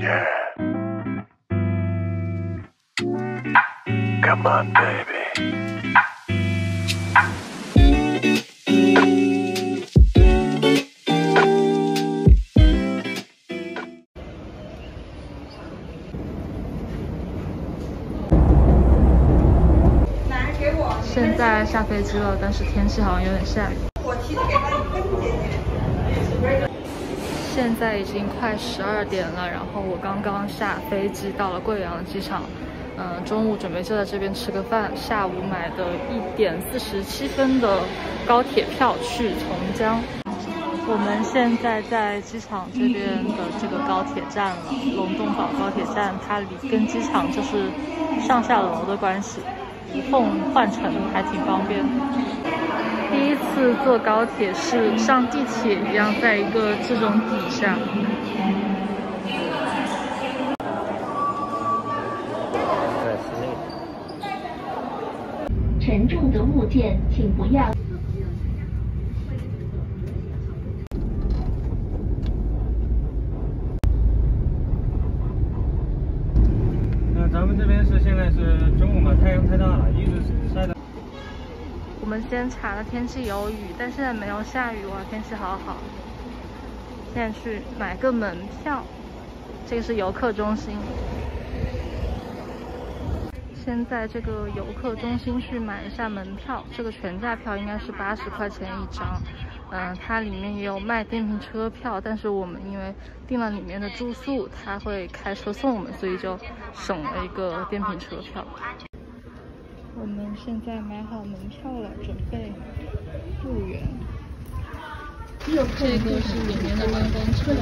Yeah. Come on, baby. 现在下飞机了，但是天气好像有点下雨。现在已经快12点了，然后我刚刚下飞机到了贵阳机场，中午准备就在这边吃个饭，下午买的1点47分的高铁票去从江。我们现在在机场这边的这个高铁站了，龙洞堡高铁站，它跟机场就是上下楼的关系，无缝换乘还挺方便。第一次坐高铁是像地铁一样，在一个这种底下。 沉重的物件请不要。 咱们这边是现在是中午嘛，太阳太大了，一直晒的。 我们先查了天气有雨，但现在没有下雨哇，天气好好。现在去买个门票，这个是游客中心。先在这个游客中心去买一下门票，这个全价票应该是80块钱一张。它里面也有卖电瓶车票，但是我们因为订了里面的住宿，他会开车送我们，所以就省了一个电瓶车票。我们现在买好门票了，准备入园。这个是里面的观光车，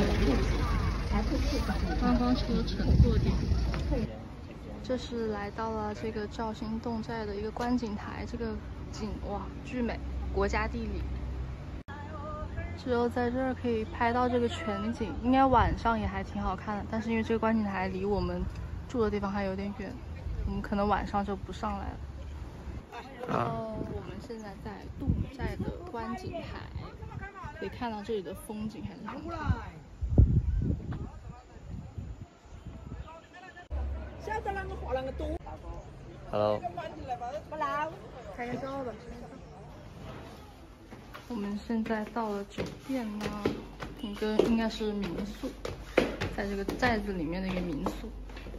观光车乘坐点。这是来到了这个肇兴侗寨的一个观景台，这个景哇巨美，国家地理。只有在这儿可以拍到这个全景，应该晚上也还挺好看的。但是因为这个观景台离我们住的地方还有点远，我们可能晚上就不上来了。然后我们现在在侗寨的观景台，可以看到这里的风景还是很好看。 Hello。 拍个照吧。我们现在到了酒店呢，应该是民宿，在这个寨子里面的一个民宿。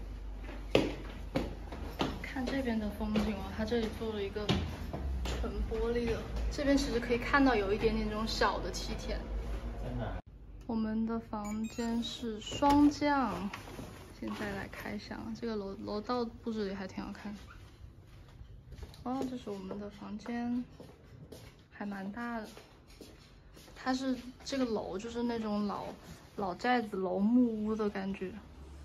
看这边的风景哦，它这里做了一个纯玻璃的，这边其实可以看到有一点点这种小的梯田。我们的房间是双降，现在来开箱，这个楼道布置的还挺好看的。哦，这是我们的房间，还蛮大的。它是这个楼就是那种老寨子楼木屋的感觉。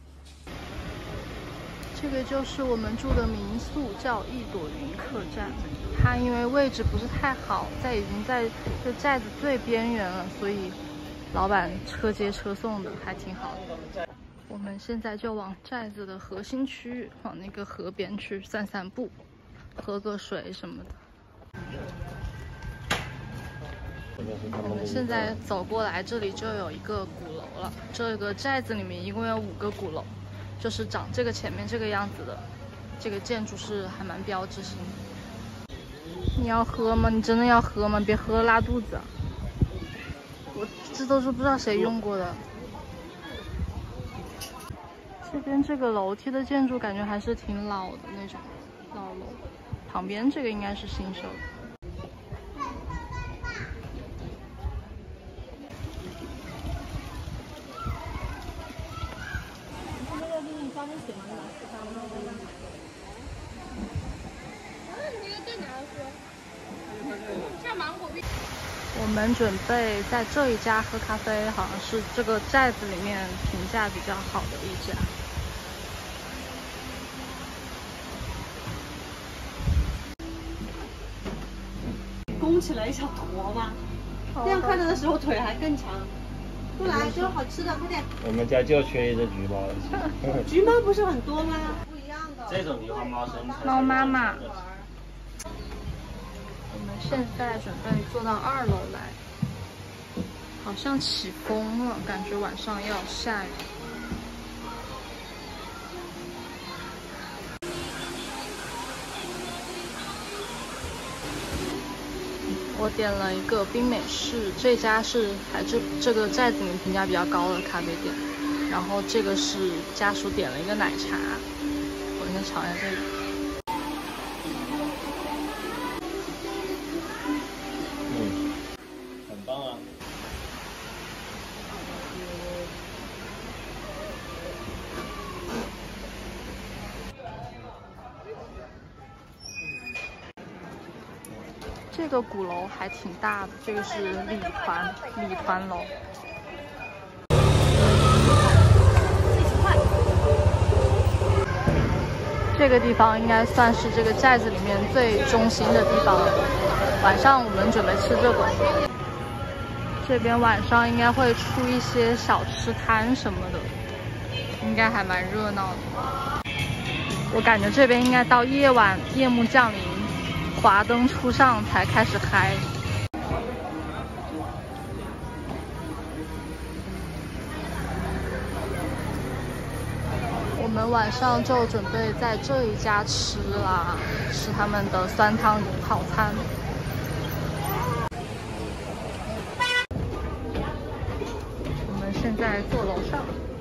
这个就是我们住的民宿，叫一朵云客栈。它因为位置不是太好，已经在这寨子最边缘了，所以老板车接车送的，还挺好的。我们现在就往寨子的核心区域，往那个河边去散散步，喝个水什么的。我们现在走过来，这里就有一个鼓楼了。这个寨子里面一共有5个鼓楼，就是长这个前面这个样子的。这个建筑是还蛮标志性的。你要喝吗？你真的要喝吗？别喝了拉肚子啊！这都是不知道谁用过的。这边这个楼梯的建筑感觉还是挺老的那种老楼，旁边这个应该是新修的。我们准备在这一家喝咖啡，好像是这个寨子里面评价比较好的一家。 弓起来一小坨嘛，这样看着的时候腿还更长。过来，这有好吃的，快点。 我们家就缺一只橘猫。 橘猫不是很多吗？不一样的。 这种狸花猫生产。 猫妈妈。我们现在准备坐到2楼来，好像起风了，感觉晚上要下雨。 我点了一个冰美式，这家是这个寨子里面评价比较高的咖啡店。然后这个是家属点了一个奶茶，我先尝一下这个。 很棒啊！ 这个鼓楼还挺大的，这个是礼团楼。这个地方应该算是这个寨子里面最中心的地方了。晚上我们准备吃这个，这边晚上应该会出一些小吃摊什么的，应该还蛮热闹的。我感觉这边应该到夜晚夜幕降临，华灯初上才开始嗨。我们晚上就准备在这一家吃啦，吃他们的酸汤鱼套餐。我们现在坐楼上，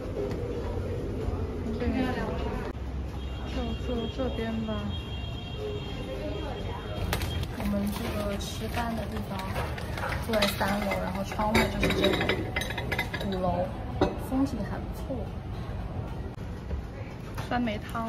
就坐这边吧。我们这个吃饭的地方坐在3楼，然后窗外就是这个5楼，风景还不错。酸梅汤。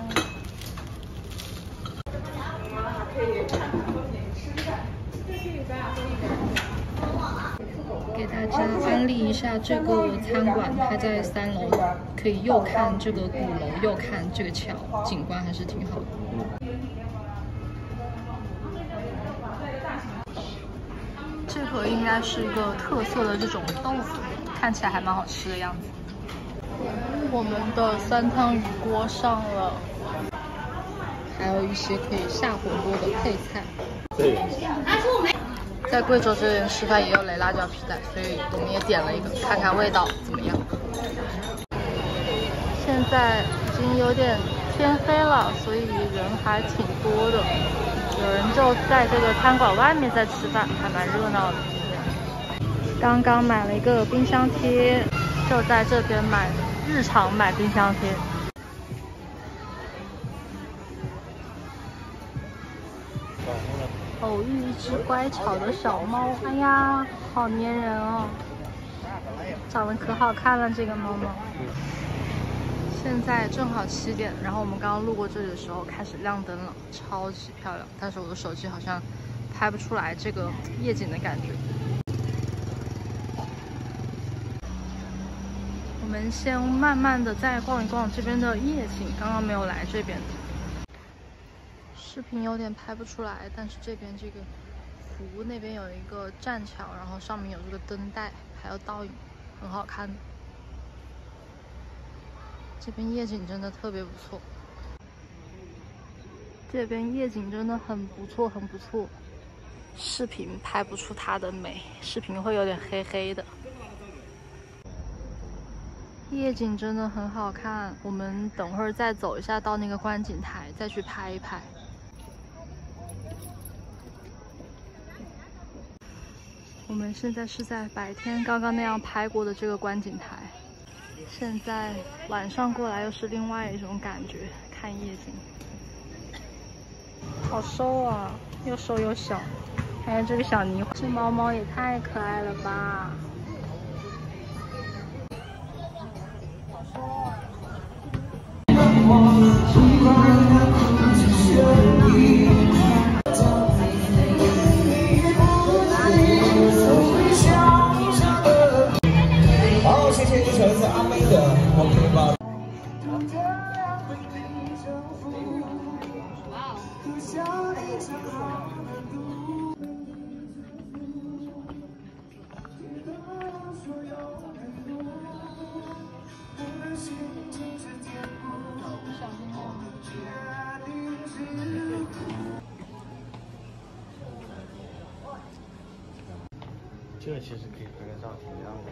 给大家安利一下这个餐馆，它在3楼，可以又看这个鼓楼，又看这个桥，景观还是挺好的。这个应该是一个特色的这种豆腐，看起来还蛮好吃的样子。我们的酸汤鱼锅上了，还有一些可以下火锅的配菜。 对。 在贵州这边吃饭也有雷辣椒皮蛋，所以我们也点了一个，看看味道怎么样。现在已经有点天黑了，所以人还挺多的。有人就在这个餐馆外面在吃饭，还蛮热闹的。刚刚买了一个冰箱贴，就在这边买，日常买冰箱贴。偶遇一只乖巧的小猫，哎呀，好粘人哦，长得可好看了这个猫猫。现在正好7点，然后我们刚刚路过这里的时候开始亮灯了，超级漂亮。但是我的手机好像拍不出来这个夜景的感觉。我们先慢慢的再逛一逛这边的夜景，刚刚没有来这边。视频有点拍不出来，但是这边这个湖那边有一个栈桥，然后上面有这个灯带，还有倒影，很好看。这边夜景真的特别不错，这边夜景真的很不错，很不错。视频拍不出它的美，视频会有点黑黑的。夜景真的很好看，我们等会儿再走一下到那个观景台，再去拍一拍。我们现在是在白天刚刚那样拍过的这个观景台，现在晚上过来又是另外一种感觉，看夜景。好瘦啊，又瘦又小，还有这个小泥，这猫猫也太可爱了吧！ 好，谢谢你手是阿妹的，我可以把。 这个其实可以拍个照，挺亮的。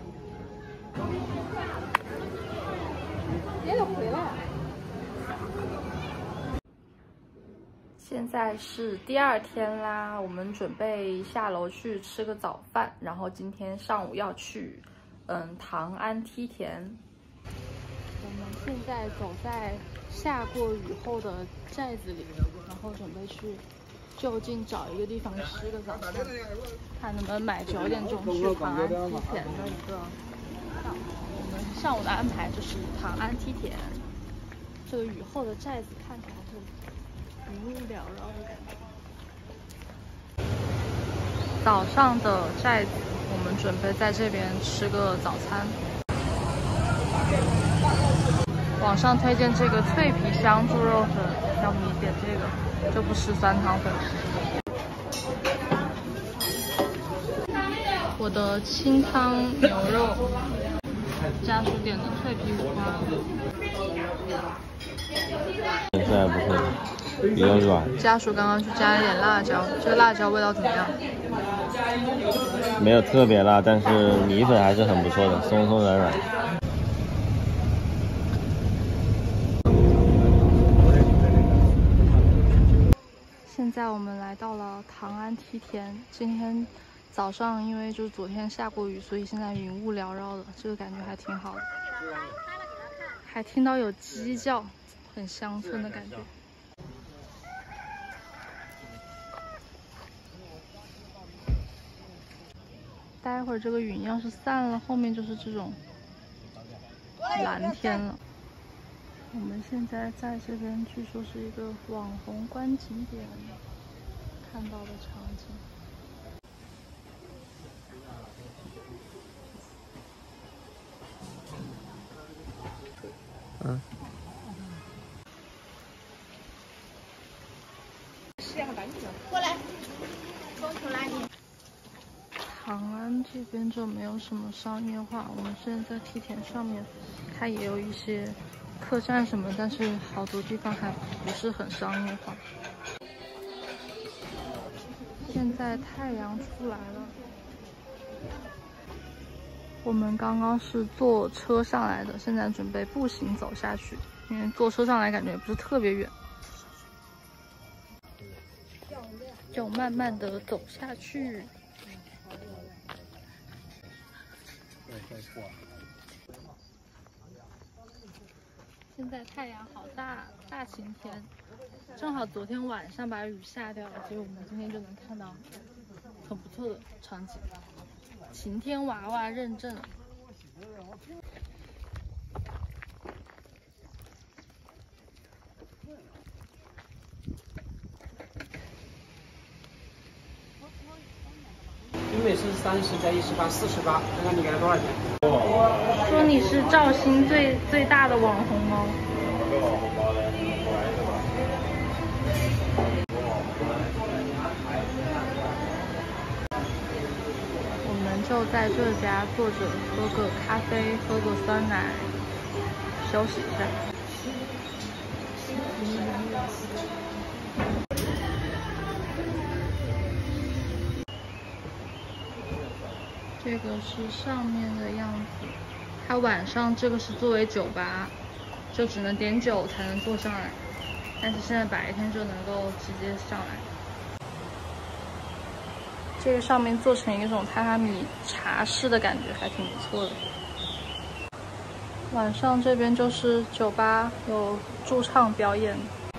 现在是第2天啦，我们准备下楼去吃个早饭，然后今天上午要去唐安梯田。我们现在走在下过雨后的寨子里，然后准备去就近找一个地方吃个早餐，看能不能买9点钟去唐安梯田的一个票。我们上午的安排就是唐安梯田，这个雨后的寨子看起来是云雾缭绕的感觉。早上的寨子，我们准备在这边吃个早餐。网上推荐这个脆皮香猪肉粉，要不你点这个，就不吃酸汤粉。我的清汤牛肉，家属点的脆皮五花。 现在不错，比较软。 家属刚刚去加了点辣椒，这个辣椒味道怎么样？ 没有特别辣，但是米粉还是很不错的，松松软软。 现在我们来到了唐安梯田。今天早上因为就是昨天下过雨，所以现在云雾缭绕的，这个感觉还挺好的。还听到有鸡叫，很乡村的感觉。待会儿这个云要是散了，后面就是这种蓝天了。我们现在在这边，据说是一个网红观景点看到的场景。 过来，冲出来你。 长安这边就没有什么商业化，我们现在在梯田上面，它也有一些客栈什么，但是好多地方还不是很商业化。现在太阳出来了，我们刚刚是坐车上来的，现在准备步行走下去，因为坐车上来感觉不是特别远，就慢慢的走下去。现在太阳好大，大晴天，正好昨天晚上把雨下掉了，所以我们今天就能看到很不错的场景。晴天娃娃认证。 英美是30加18，48，看看你给他多少钱？ 说你是肇兴最大的网红哦。我们就在这家坐着，喝个咖啡，喝个酸奶，休息一下。这个是上面的样子，它晚上这个是作为酒吧，就只能点酒才能坐上来，但是现在白天就能够直接上来。这个上面做成一种榻榻米茶室的感觉，还挺不错的。晚上这边就是酒吧，有驻唱表演。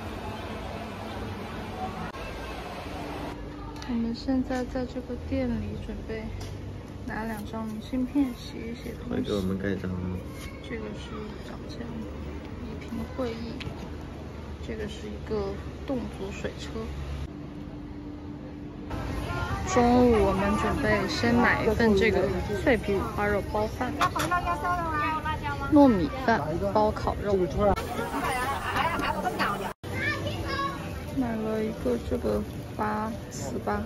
我们现在在这个店里准备拿2张明信片写一写东西。 会给我们盖章吗？ 这个是长这样的礼品会议，这个是一个侗族水车。中午我们准备先买一份这个脆皮五花肉包饭，糯米饭包烤肉，买了一个这个848。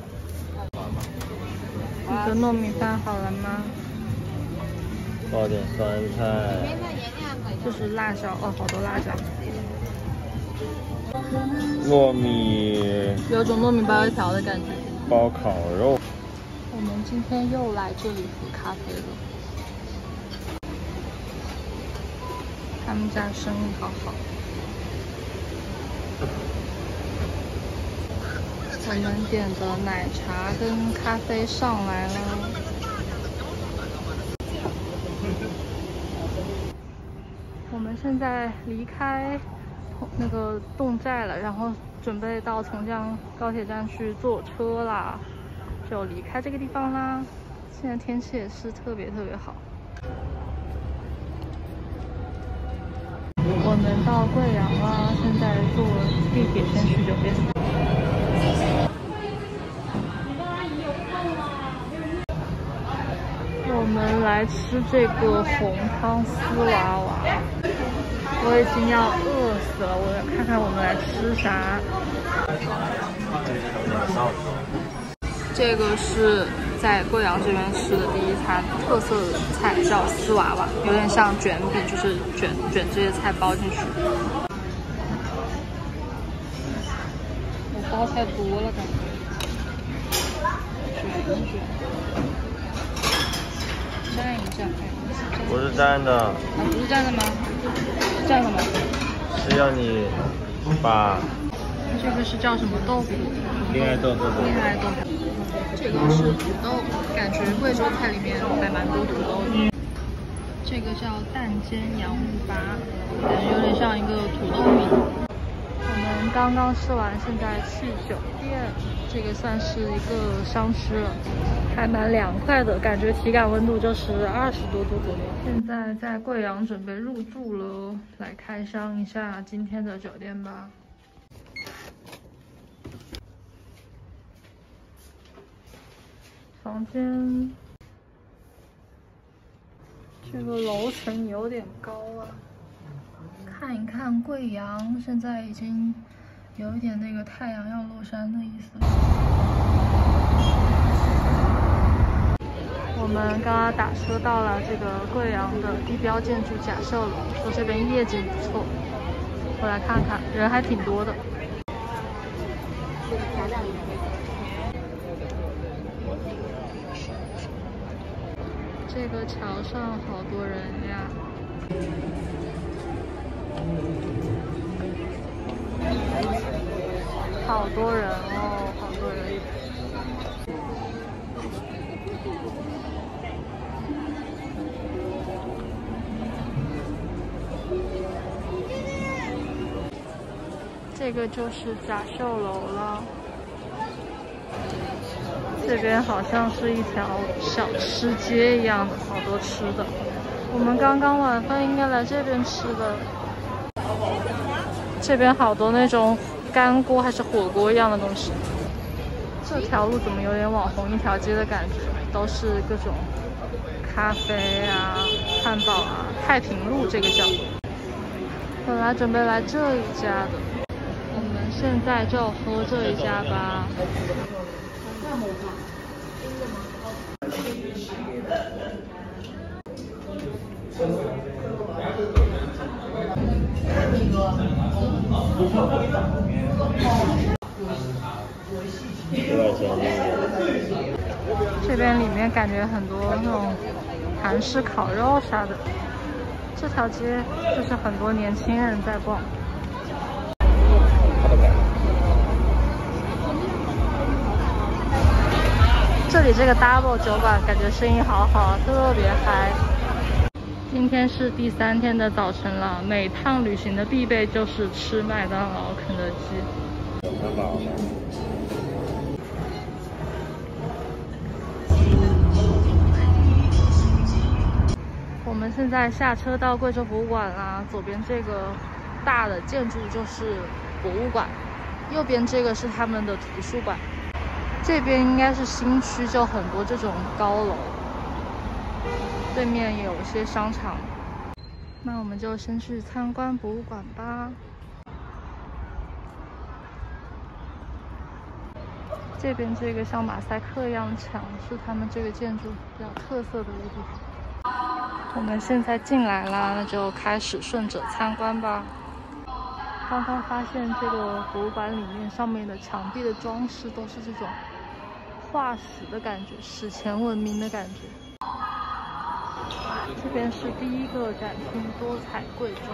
你的糯米饭好了吗？ 包点酸菜。 这是辣椒哦，好多辣椒。 糯米。 有种糯米包油条的感觉。 包烤肉。 我们今天又来这里喝咖啡了。他们家生意好好。 我们点的奶茶跟咖啡上来了。我们现在离开那个侗寨了，然后准备到从江高铁站去坐车啦，就离开这个地方啦。现在天气也是特别好。我们到贵阳了，现在坐地铁先去酒店。我们来吃这个红汤丝娃娃，我已经要饿死了，我看看我们来吃啥。这个是在贵阳这边吃的第一餐特色菜，叫丝娃娃，有点像卷饼，就是卷这些菜包进去。我包太多了，感觉。卷，蘸一蘸， 不是蘸的。 啊，不是蘸的吗？蘸什么？ 是要你把。 这个是叫什么豆腐？ 恋爱豆腐。 恋爱豆腐。这个是土豆，感觉贵州菜里面还蛮多土豆的。这个叫蛋煎羊五八，感觉有点像一个土豆饼。我们刚刚吃完，现在去酒店，这个算是一个商吃了，还蛮凉快的，感觉体感温度就是20多度左右。现在在贵阳准备入住了，来开箱一下今天的酒店吧。房间这个楼层有点高啊，看一看贵阳，现在已经有一点那个太阳要落山的意思了。我们刚刚打车到了这个贵阳的地标建筑甲秀楼，说这边夜景不错，我来看看，人还挺多的。这个桥上好多人呀，好多人哦，好多人。这个就是甲秀楼了。这边好像是一条小吃街一样的，好多吃的。我们刚刚晚饭应该来这边吃的。这边好多那种干锅还是火锅一样的东西。这条路怎么有点网红一条街的感觉？都是各种咖啡啊、汉堡啊。太平路这个叫。本来准备来这一家的，我们现在就喝这一家吧。这边里面感觉很多那种韩式烤肉啥的，这条街就是很多年轻人在逛。这里这个 Double 酒馆感觉生意好好，特别嗨。今天是第3天的早晨了，每趟旅行的必备就是吃麦当劳、肯德基。我们现在下车到贵州博物馆啦，左边这个大的建筑就是博物馆，右边这个是他们的图书馆。这边应该是新区，就很多这种高楼，对面也有一些商场。那我们就先去参观博物馆吧。这边这个像马赛克一样的墙是他们这个建筑比较特色的一个地方。我们现在进来啦，那就开始顺着参观吧。刚刚发现这个博物馆里面上面的墙壁的装饰都是这种化石的感觉，史前文明的感觉。这边是第一个展厅，多彩贵州。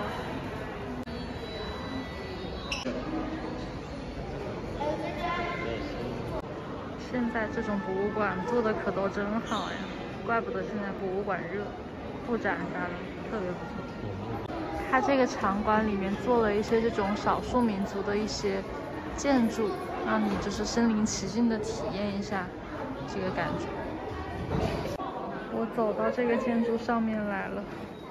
现在这种博物馆做的可都真好呀，怪不得现在博物馆热，布展啥的特别不错。它这个场馆里面做了一些这种少数民族的一些建筑，让你就是身临其境的体验一下这个感觉。我走到这个建筑上面来了。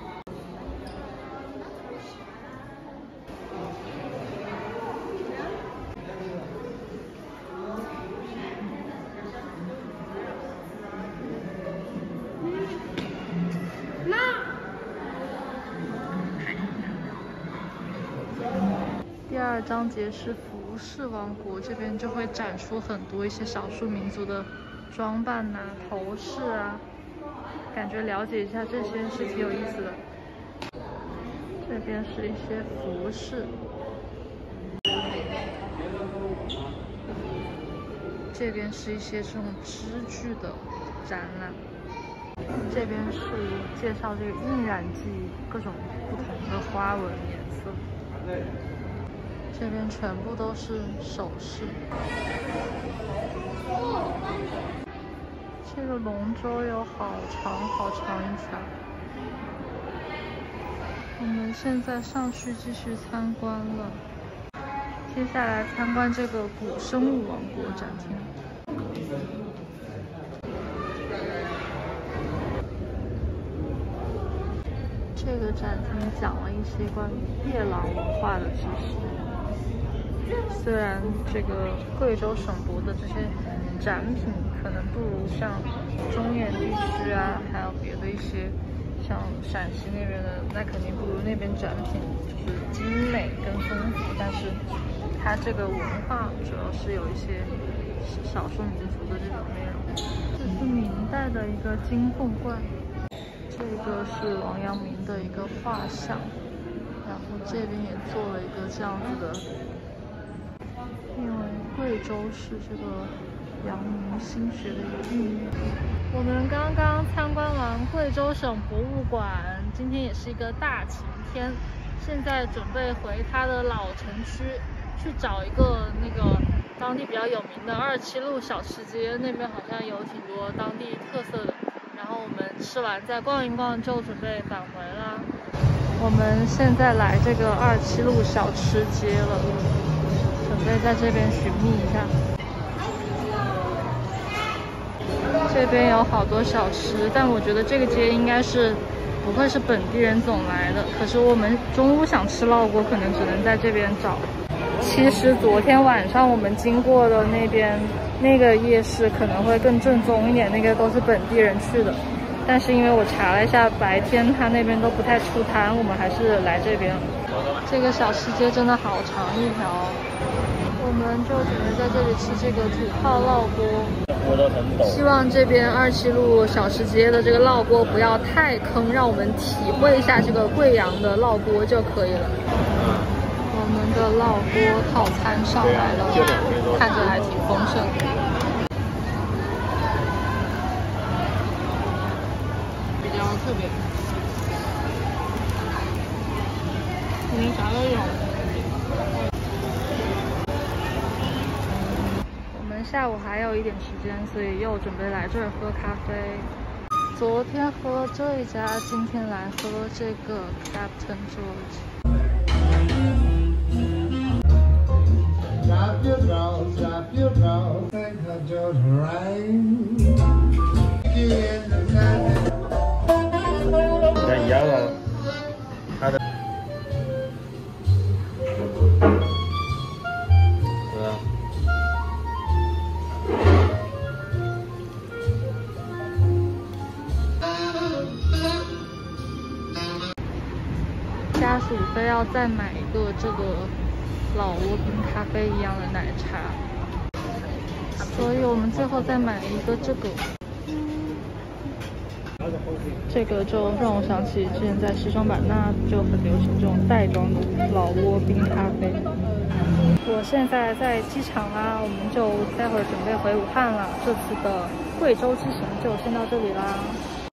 第二章节是服饰王国，这边就会展出很多一些少数民族的装扮呐、头饰啊，感觉了解一下这些是挺有意思的。这边是一些服饰，这边是一些这种织具的展览，这边是介绍这个印染剂各种不同的花纹颜色。这边全部都是首饰。这个龙舟有好长好长一条。我们现在上去继续参观了。接下来参观这个古生物王国展厅。这个展厅讲了一些关于夜郎文化的知识。虽然这个贵州省博的这些展品可能不如像中原地区啊，还有别的一些像陕西那边的，那肯定不如那边展品就是精美跟丰富，但是它这个文化主要是有一些少数民族的这种内容。这是明代的一个金凤冠，这个是王阳明的一个画像，然后这边也做了一个这样子的。因为贵州是这个阳明心学的一个孕育。我们刚刚参观完贵州省博物馆，今天也是一个大晴天，现在准备回它的老城区去找一个那个当地比较有名的27路小吃街，那边好像有挺多当地特色的。然后我们吃完再逛一逛，就准备返回啦。我们现在来这个27路小吃街了。准备在这边寻觅一下，这边有好多小吃，但我觉得这个街应该是不会是本地人总来的。可是我们中午想吃烙锅，可能只能在这边找。其实昨天晚上我们经过的那边那个夜市可能会更正宗一点，那个都是本地人去的。但是因为我查了一下，白天他那边都不太出摊，我们还是来这边。这个小吃街真的好长一条。我们就准备在这里吃这个土炮烙锅，希望这边27路小吃街的这个烙锅不要太坑，让我们体会一下这个贵阳的烙锅就可以了。我们的烙锅套餐上来了，看着还挺丰盛。比较特别，啥都有。下午还有一点时间，所以又准备来这儿喝咖啡。昨天喝这一家，今天来喝这个 Captain George。 你看一样啊，它的。 家属非要再买一个这个老挝冰咖啡一样的奶茶，所以我们最后再买了一个这个。这个就让我想起之前在西双版纳就很流行这种袋装的老挝冰咖啡。我现在在机场啦，我们就待会儿准备回武汉了。这次的贵州之行就先到这里啦。